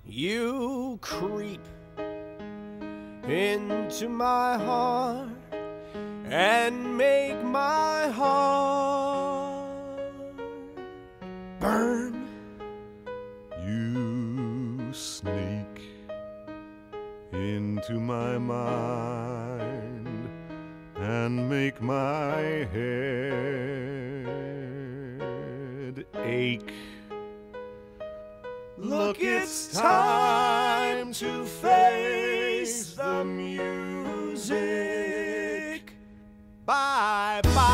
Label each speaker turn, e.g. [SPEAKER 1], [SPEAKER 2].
[SPEAKER 1] You creep into my heart and make my heart burn.
[SPEAKER 2] You sneak into my mind and make my head ache.
[SPEAKER 1] Look, it's time to face the music. Bye bye.